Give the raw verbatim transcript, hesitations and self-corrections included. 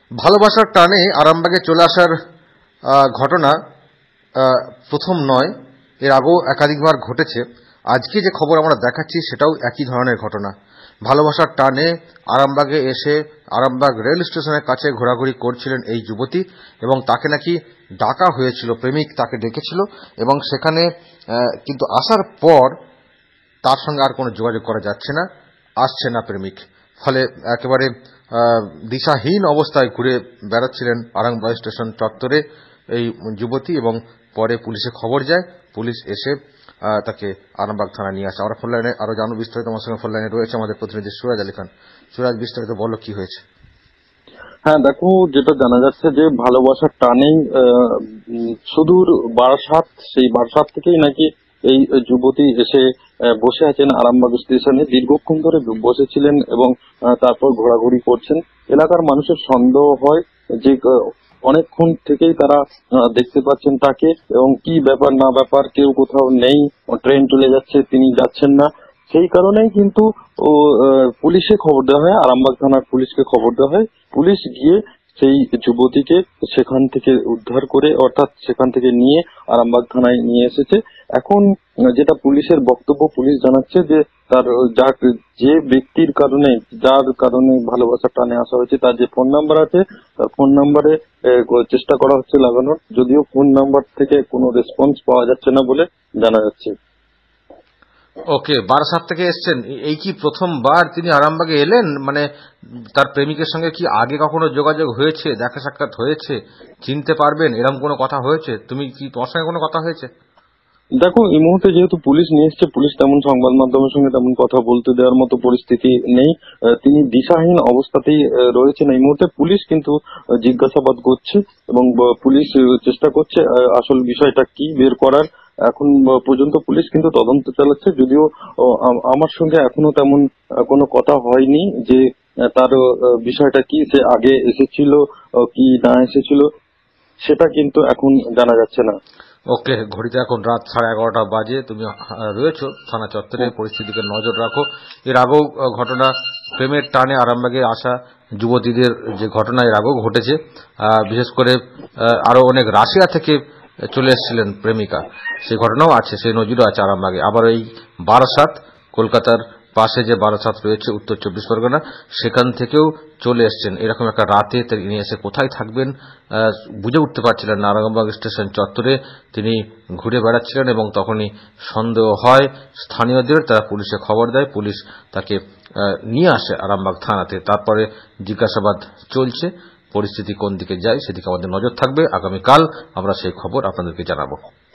ভালোবাসার টানে আরামবাগে চলে আসার ঘটনা প্রথম নয়, এর আগেও একাধিকবার ঘটেছে। আজকে যে খবর আমরা দেখাচ্ছি সেটাও একই ধরনের ঘটনা। ভালোবাসার টানে আরামবাগে এসে আরামবাগ রেল স্টেশনের কাছে ঘোরাঘুরি করছিলেন এই যুবতী, এবং তাকে নাকি ডাকা হয়েছিল, প্রেমিক তাকে ডেকেছিল, এবং সেখানে কিন্তু আসার পর তার সঙ্গে আর কোনো যোগাযোগ করা যাচ্ছে না, আসছে না প্রেমিক। ফলে একেবারে দিশাহীন অবস্থায় ঘুরে বেড়াচ্ছিলেন আরামবাগ স্টেশন চত্বরে এই যুবতী, এবং পরে পুলিশে খবর যায়। পুলিশ এসে তাকে আরামবাগ থানায় নিয়ে আসে। আমরা ফোন লাইনে আরো জানবো বিস্তারিত। আমার সঙ্গে ফোন লাইনে রয়েছে আমাদের প্রতিনিধি সুরাজ আলী খান। সুরাজ, বিস্তারিত বলো, কি হয়েছে? হ্যাঁ দেখো, যেটা জানা যাচ্ছে যে ভালোবাসার টানেই সুদূর বারাসাত, সেই বারাসাত থেকেই নাকি এই যুবতী এসে বসে আছেন আরামবাগ স্টেশনে। দীর্ঘক্ষণ ধরে বসেছিলেন এবং তারপর ঘোরাঘুরি করছেন। এলাকার মানুষের সন্দেহ হয় যে অনেকক্ষণ থেকেই তারা দেখতে পাচ্ছেন তাকে, এবং কি ব্যাপার না ব্যাপার, কেউ কোথাও নেই, ট্রেন চলে যাচ্ছে, তিনি যাচ্ছেন না। সেই কারণেই কিন্তু ও পুলিশে খবর দেওয়া হয়, আরামবাগ থানার পুলিশকে খবর দেওয়া হয়। পুলিশ গিয়ে সেই যুবতীকে সেখান থেকে উদ্ধার করে, অর্থাৎ সেখান থেকে নিয়ে আরামবাগ থানায় নিয়ে এসেছে। এখন যেটা পুলিশের বক্তব্য, পুলিশ জানাচ্ছে যে তার যার যে ব্যক্তির কারণে যার কারণে ভালোবাসার টানে আসা হয়েছে, তার যে ফোন নাম্বার আছে, তার ফোন নাম্বারে চেষ্টা করা হচ্ছে লাগানোর, যদিও ফোন নাম্বার থেকে কোনো রেসপন্স পাওয়া যাচ্ছে না বলে জানা যাচ্ছে। ওকে, বারাসাত থেকে এসছেন, এই কি প্রথমবার তিনি আরামবাগে এলেন? মানে তার প্রেমিকের সঙ্গে কি আগে কখনো যোগাযোগ হয়েছে, দেখা সাক্ষাৎ হয়েছে, চিনতে পারবেন এরকম কোনো কথা হয়েছে? তুমি কি, তোমার সঙ্গে কোনো কথা হয়েছে? দেখো, এই মুহূর্তে যেহেতু পুলিশ নিয়ে এসছে, পুলিশ তেমন সংবাদ মাধ্যমের সঙ্গে তেমন কথা বলতে দেওয়ার মতো পরিস্থিতি নেই। তিনি দিশাহীন অবস্থাতেই রয়েছেন এই মুহূর্তে। পুলিশ কিন্তু জিজ্ঞাসাবাদ করছে এবং পুলিশ চেষ্টা করছে আসল বিষয়টা কি বের করার। এখন পর্যন্ত পুলিশ কিন্তু তদন্ত চালাচ্ছে, যদিও আমার সঙ্গে এখনো তেমন কোনো কথা হয়নি যে তার বিষয়টা কি, সে আগে এসেছিল কি না এসেছিল সেটা কিন্তু এখন জানা যাচ্ছে না। ওকে, ঘড়িতে এখন রাত সাড়ে এগারোটা বাজে, তুমি রয়েছো থানা চত্বরে, পরিস্থিতিকে নজর রাখো। এর আগেও ঘটনা, প্রেমের টানে আরামবাগে আসা যুবতীদের যে ঘটনা এর আগেও ঘটেছে, বিশেষ করে আরো অনেক রাশিয়া থেকে চলে এসেছিলেন প্রেমিকা, সেই ঘটনাও আছে, সেই নজিরও আছে আরামবাগে। আবার এই বারাসাত, কলকাতার পাশে যে বারাসাত রয়েছে উত্তর চব্বিশ পরগনা, সেখান থেকেও চলে এসছেন। এরকম একটা রাতে তিনি এসে কোথায় থাকবেন বুঝে উঠতে পারছিলেন না। আরামবাগ স্টেশন চত্বরে তিনি ঘুরে বেড়াচ্ছিলেন এবং তখনই সন্দেহ হয় স্থানীয়দের, তারা পুলিশে খবর দেয়, পুলিশ তাকে নিয়ে আসে আরামবাগ থানাতে। তারপরে জিজ্ঞাসাবাদ চলছে, পরিস্থিতি কোন দিকে যায় সেদিকে আমাদের নজর থাকবে। আগামীকাল আমরা সেই খবর আপনাদেরকে জানাবো।